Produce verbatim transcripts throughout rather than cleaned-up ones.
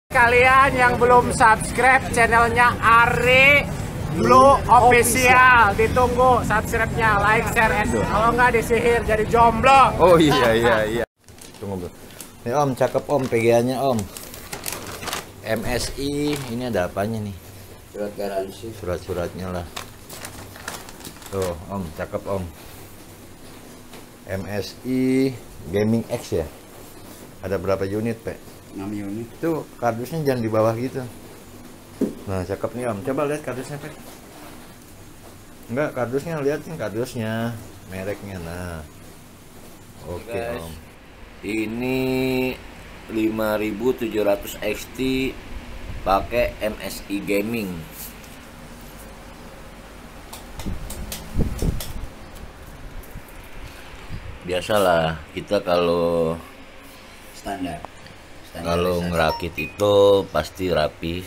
Kalian yang belum subscribe channelnya Ari Blue Official, ditunggu subscribe-nya, like, share, and kalau nggak disihir jadi jomblo. Oh iya iya iya. Tunggu bro. Nih Om, cakep Om, P G A-nya Om. M S I, ini ada apanya nih? Surat garansi. Surat-suratnya lah. Tuh Om, cakep Om. M S I Gaming X ya. Ada berapa unit Pak? enam unit. Tuh kardusnya jangan di bawah gitu. Nah cakep nih Om, coba lihat kardusnya Pak. Enggak, kardusnya liatin kardusnya, mereknya. Nah oke okay, Om. Ini lima ribu tujuh ratus X T pakai M S I Gaming. Biasalah kita kalau standar, standar kalau ngerakit itu pasti rapi.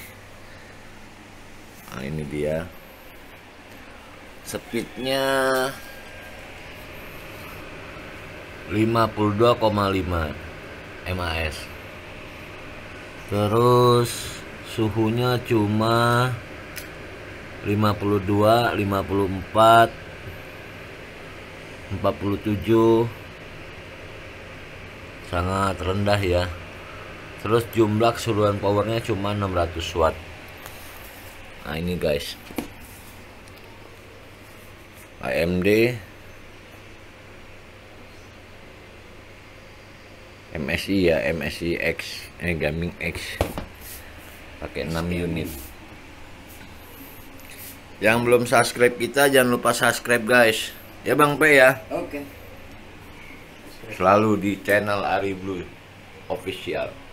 Nah ini dia speednya lima puluh dua koma lima M A S, terus suhunya cuma lima puluh dua, lima puluh empat, empat puluh tujuh, sangat rendah ya. Terus jumlah keseluruhan powernya cuma enam ratus watt. Nah ini guys, A M D M S I ya, M S I X, eh Gaming X, pakai enam unit. Yang belum subscribe kita jangan lupa subscribe guys, ya Bang P ya. Oke. Selalu di channel Ari Blue Official.